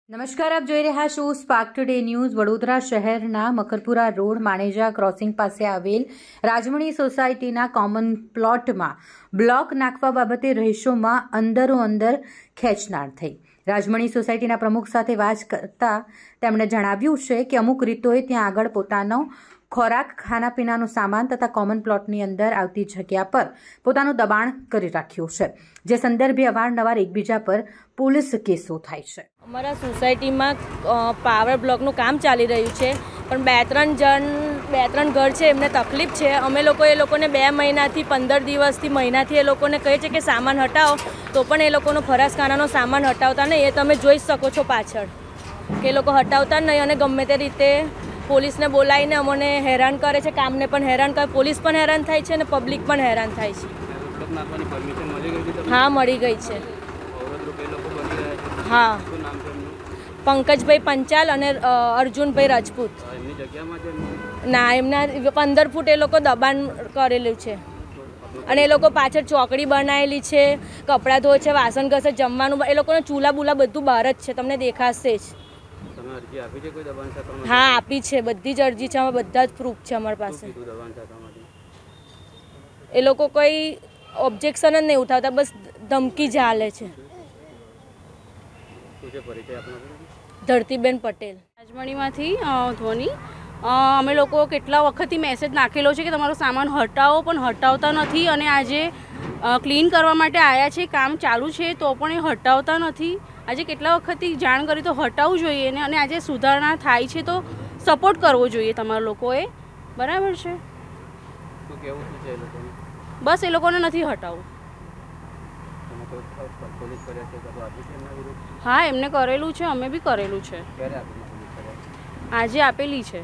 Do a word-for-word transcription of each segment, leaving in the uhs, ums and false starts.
નમસ્કાર, આપ જોઈ રહ્યા છો સ્પાર્ક ટુડે ન્યૂઝ। વડોદરા શહેરના મકરપુરા રોડ માણેજા ક્રોસિંગ પાસે આવેલ રાજમણી સોસાયટીના કોમન પ્લોટમાં બ્લોક નાખવા બાબતે રહીશોમાં અંદરો અંદર ખેંચનાર થઈ। રાજમણી સોસાયટીના પ્રમુખ સાથે વાત કરતા તેમણે જણાવ્યું છે કે અમુક રીતોએ ત્યાં આગળ પોતાનો ખોરાક, ખાનાપીણાનો સામાન તથા કોમન પ્લોટની અંદર આવતી જગ્યા પર પોતાનું દબાણ કરી રાખ્યું છે, જે સંદર્ભે અવારનવાર એકબીજા પર પોલીસ કેસો થાય છે। અમારા સોસાયટીમાં પાવર બ્લોકનું કામ ચાલી રહ્યું છે, પણ બે ત્રણ જણ બે ત્રણ ઘર છે એમને તકલીફ છે। અમે લોકો એ લોકોને બે મહિનાથી પંદર દિવસથી મહિનાથી એ લોકોને કહે છે કે સામાન હટાવો, તો પણ એ લોકોનો ફરાસખાનાનો સામાન હટાવતા નહીં। એ તમે જોઈ શકો છો પાછળ કે એ લોકો હટાવતા નહીં અને ગમે તે રીતે પોલીસને બોલાવીને અમને હેરાન કરે છે, કામને પણ હેરાન કરે, પોલીસ પણ હેરાન થાય છે અને પબ્લિક પણ હેરાન થાય છે। હા, મળી ગઈ છે। હા, પંકજભાઈ પંચાલ અને અર્જુનભાઈ રાજપૂત। ના, એમના પંદર ફૂટ એ લોકો દબાણ કરેલું છે અને એ લોકો પાછળ ચોકડી બનાવેલી છે, કપડાં ધોય છે, વાસણ ઘસે, જમવાનું, એ લોકોને ચૂલા બુલા બધું બહાર જ છે, તમને દેખાશે જ। હા, આપી છે, બધી જ અરજી છે, બધા જ પ્રૂફ છે અમારી પાસે। એ લોકો કોઈ ઓબ્જેક્શન જ નહીં ઉઠાવતા, બસ ધમકી જ હાલે છે। ધરતીબેન પટેલ, રાજમણીમાંથી ધોની। અમે લોકો કેટલા વખતથી મેસેજ નાખેલો છે કે તમારો સામાન હટાવો, પણ હટાવતા નથી અને આજે ક્લીન કરવા માટે આવ્યા છે, કામ ચાલુ છે તો પણ એ હટાવતા નથી। આજે કેટલા વખતથી જાણ કરી તો હટાવવું જોઈએ ને, અને આજે સુધારણા થાય છે તો સપોર્ટ કરવો જોઈએ તમારા લોકોએ, બરાબર છે? બસ એ લોકોને નથી હટાવવું। હા, એમને કરેલું છે, અમે બી કરેલું છે, આજે આપેલી છે,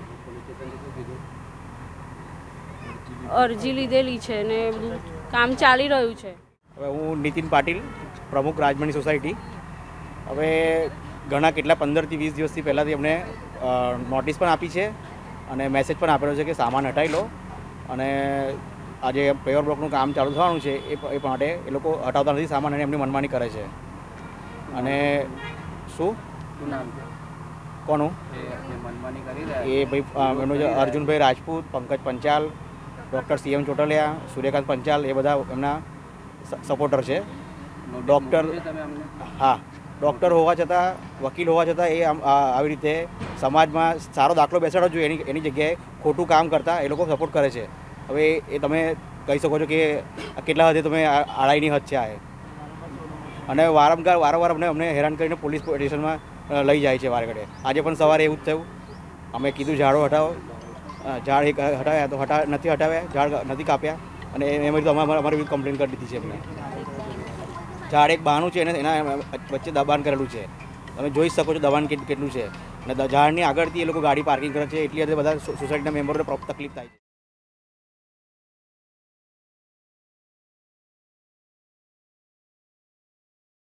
અરજી લીધેલી છે ને બધું કામ ચાલી રહ્યું છે। હવે હું નીતિન પાટીલ, પ્રમુખ રાજમણી સોસાયટી। હવે ઘણા કેટલા પંદરથી વીસ દિવસથી પહેલાંથી અમને નોટિસ પણ આપી છે અને મેસેજ પણ આપેલો છે કે સામાન હટાવી લો, અને આજે પેવર બ્લોકનું કામ ચાલુ થવાનું છે એ એ માટે એ લોકો હટાવતા નથી સામાન અને એમની મનમાની કરે છે। અને શું કોનું એ ભાઈ એમનો જે અર્જુનભાઈ Rajput, Pankaj Panchal, doctor C M Chotaliya, Suryakant Panchal, એ બધા એમના સપોર્ટર છે। ડૉક્ટર હા ડૉક્ટર હોવા છતાં, વકીલ હોવા છતાં એ આવી રીતે સમાજમાં સારો દાખલો બેસાડવો જોઈએ, એની એની જગ્યાએ ખોટું કામ કરતાં એ લોકો સપોર્ટ કરે છે। હવે એ તમે કહી શકો છો કે કેટલા હદે તમે આડાઈની હદ છે આ, અને વારંવાર વારંવાર અમને અમને હેરાન કરીને પોલીસ સ્ટેશનમાં લઈ જાય છે વારે ઘડે। આજે પણ સવારે એવું જ થયું, અમે કીધું ઝાડો હટાવો, ઝાડ એક હટાવ્યા તો હટા નથી હટાવ્યા, ઝાડ નથી કાપ્યા, અને એમાં તો અમારે અમારી વિરુદ્ધ કમ્પ્લેન કરી દીધી છે એમને। ઝાડ એક બહાનું છે એને એના વચ્ચે દબાણ કરેલું છે, તમે જોઈ શકો છો દબાણ કેટલું છે, અને ઝાડની આગળથી એ લોકો ગાડી પાર્કિંગ કરે છે, એટલી હદે બધા સોસાયટીના મેમ્બરોને તકલીફ થાય છે।